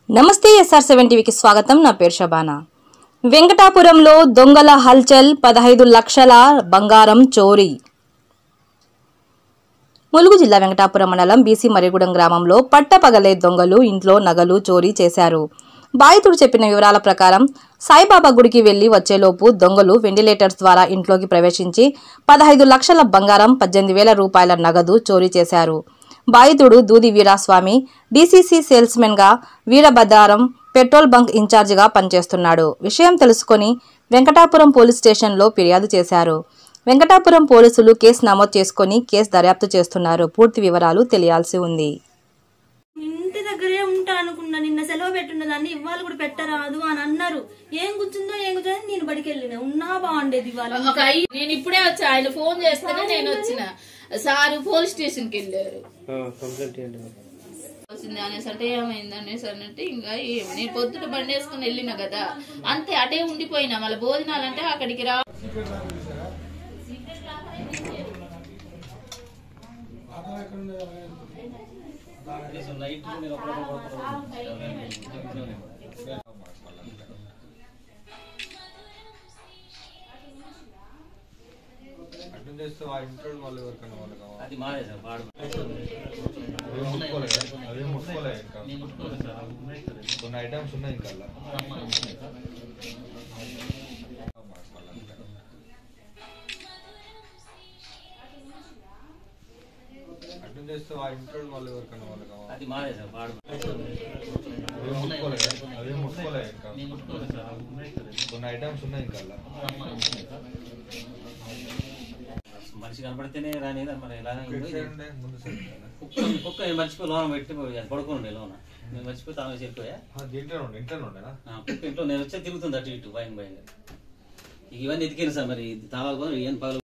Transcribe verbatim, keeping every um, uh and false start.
నమస్తే SR seven టీవీకి స్వాగతం. నా పేరు శబానా. వెంకటాపురంలో దొంగల హల్చల్, పదహైదు లక్షల బంగారం చోరీ. ములుగు జిల్లా వెంకటాపురం మండలం బీసీ మరిగూడెం గ్రామంలో పట్టపగలే దొంగలు ఇంట్లో నగలు చోరీ చేశారు. బాధితుడు చెప్పిన వివరాల ప్రకారం సాయిబాబా గుడికి వెళ్లి వచ్చేలోపు దొంగలు వెంటిలేటర్స్ ద్వారా ఇంట్లోకి ప్రవేశించి పదహైదు లక్షల బంగారం, పద్దెనిమిది వేల రూపాయల నగదు చోరీ చేశారు. బాధితుడు దూది వీరాస్వామి డీసీసీ సేల్స్ మెన్ గా వీరభద్రారం పెట్రోల్ బంక్ ఇన్ఛార్జ్ గా పనిచేస్తున్నాడు. విషయం తెలుసుకుని వెంకటాపురం పోలీస్ స్టేషన్లో ఫిర్యాదు చేశారు. వెంకటాపురం పోలీసులు కేసు నమోదు చేసుకుని కేసు దర్యాప్తు చేస్తున్నారు. పూర్తి వివరాలు తెలియాల్సి ఉంది. ఇంటి దగ్గరే ఉంటా అనుకున్నా, నిన్న సెలవు పెట్టున్నదాన్ని ఇవాళ కూడా పెట్టరాదు అని అన్నారు. ఏం కూర్చుందో ఏం కూర్చో నేను బడికి వెళ్ళిన ఉన్నా బాగుండేది. ఇవాళ నేను ఇప్పుడే వచ్చా, ఆయన ఫోన్ చేస్తేనే నేను వచ్చిన. సార్ పోలీస్ స్టేషన్ కి వెళ్ళారు అనేసి అంటే ఏమైంది అనేసి అన్నట్టు ఇంకా ఏమి నేను పొద్దుట బండి వేసుకుని వెళ్ళిన కదా, అంతే అటే ఉండిపోయినా. మళ్ళీ భోజనాలంటే అక్కడికి రా అది మాదే సార్ వాడు కొన్ని ఐటమ్స్ ఉన్నాయి ఇంకా అటెండ్ చేస్తే ఆ ఇంట్లో వాళ్ళు ఎవరికైనా వాళ్ళు కావాలి. అది మాదే సార్ వాడు అదే ముట్టుకోలే ఇంకా కొన్ని ఐటమ్స్ ఉన్నాయి ఇంకా మనిషి కనపడితేనే రాని మరి ఎలా ముందు కుక్క కుక్క మర్చిపోయి లోన పెట్టి పడుకోండి లోన నేను మర్చిపోయి తాను చెప్పిపోయా ఇంట్లో ఉండే ఇంట్లో ఉండేనా కుక్క ఇంట్లో నేను వచ్చే తిరుగుతుంది అటు ఇటు భయం భయంగా ఇవన్నీ ఎదికిన సార్ మరి తాళాలు ఏం పగలు